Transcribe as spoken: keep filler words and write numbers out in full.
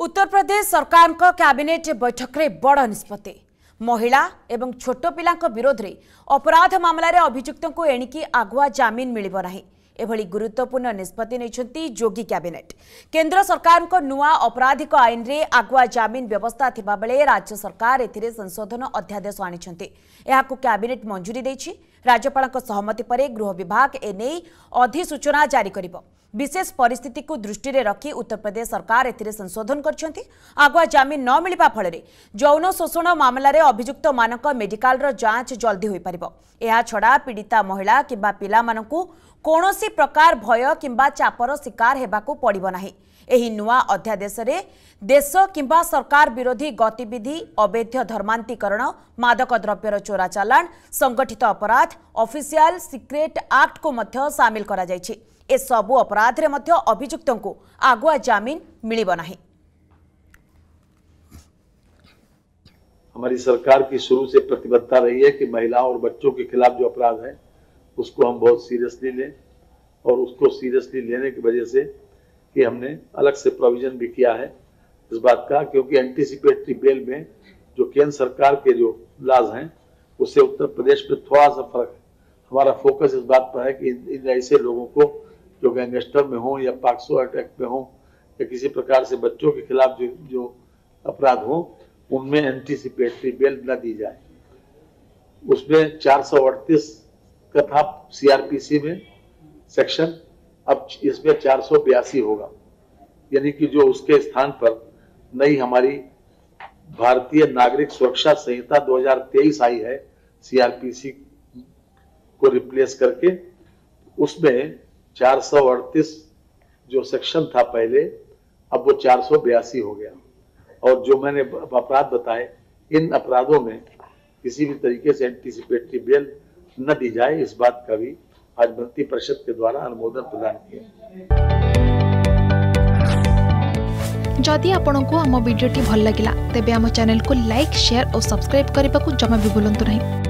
उत्तर प्रदेश सरकार का कैबिनेट बैठक में बड़ निष्पत्ति महिला एवं छोट पिला विरोध में अपराध मामलें अभियुक्तों को एणिकी आगुआ जमीन मिलिब नाही एभली गुरुत्वपूर्ण निष्पत्ति नहीं जोगी कैबिनेट। केंद्र सरकार को नुआ आपराधिक आईन रे आगुआ जमीन व्यवस्था थिबा बेले राज्य सरकार एथिरे संशोधन अध्यादेश आनिछन्ते। एहाकु कैबिनेट मंजूरी देछि। राज्यपाल सहमति पर गृह विभाग एने अधिसूचना जारी करिबो। विशेष परिस्थिति को दृष्टि रे रखी उत्तर प्रदेश सरकार एथिरे संशोधन करछन्ती। आगुआ जमीन न मिलिबा फଳରେ यौन शोषण मामलें अभियुक्त मानक मेडिकल रो जांच जल्दी होई परिबो। एहा छडा पीड़िता महिला किंबा पिला मानकु कोनोसी प्रकार भय किंबा चापर शिकार हेबाकु पड़िबो नाही। एही नुआ अध्यादेश रे देश किंबा सरकार विरोधी गतिविधि अवैध धर्मांतरीकरण मादक द्रव्यर चोरा चालान संगठित अपराध ऑफिशियल सीक्रेट एक्ट को मध्य शामिल करा जायछि। ए सबु अपराध रे मध्य अभियुक्तों को आगुआ जमीन मिलिबो नाही। हमारी सरकार की शुरू से प्रतिबद्धता रही है कि महिलाओं और बच्चों के खिलाफ जो अपराध है उसको हम बहुत सीरियसली लें और उसको सीरियसली लेने की वजह से कि हमने अलग से प्रोविजन भी किया है इस बात का, क्योंकि एंटीसिपेटरी बेल में जो केंद्र सरकार के जो लॉज हैं उससे उत्तर प्रदेश में थोड़ा सा फर्क है। हमारा फोकस इस बात पर है कि इन ऐसे लोगों को जो गैंगस्टर में हो या पॉक्सो एक्ट में हो या किसी प्रकार से बच्चों के खिलाफ जो जो अपराध हो उनमें एंटीसिपेटरी बेल न दी जाए। उसमें चार सौ अड़तीस का था सीआरपीसी में सेक्शन, अब इसमें चार सौ बयासी होगा, यानी कि जो उसके स्थान पर नई हमारी भारतीय नागरिक सुरक्षा संहिता दो हज़ार तेईस आई है सीआरपीसी को रिप्लेस करके, उसमें चार सौ अड़तीस जो सेक्शन था पहले अब वो चार सौ बयासी हो गया। और जो मैंने अपराध बताए इन अपराधों में किसी भी तरीके से एंटीसिपेटरी बेल न दी जाए, इस बात का भी आज मंत्री परिषद के द्वारा अनुमोदन प्रदान किया। जदि आपंक आम भिडी भल लगा तेब आम चैनल को लाइक शेयर और सब्सक्राइब करने को जमा भी भूलु नहीं।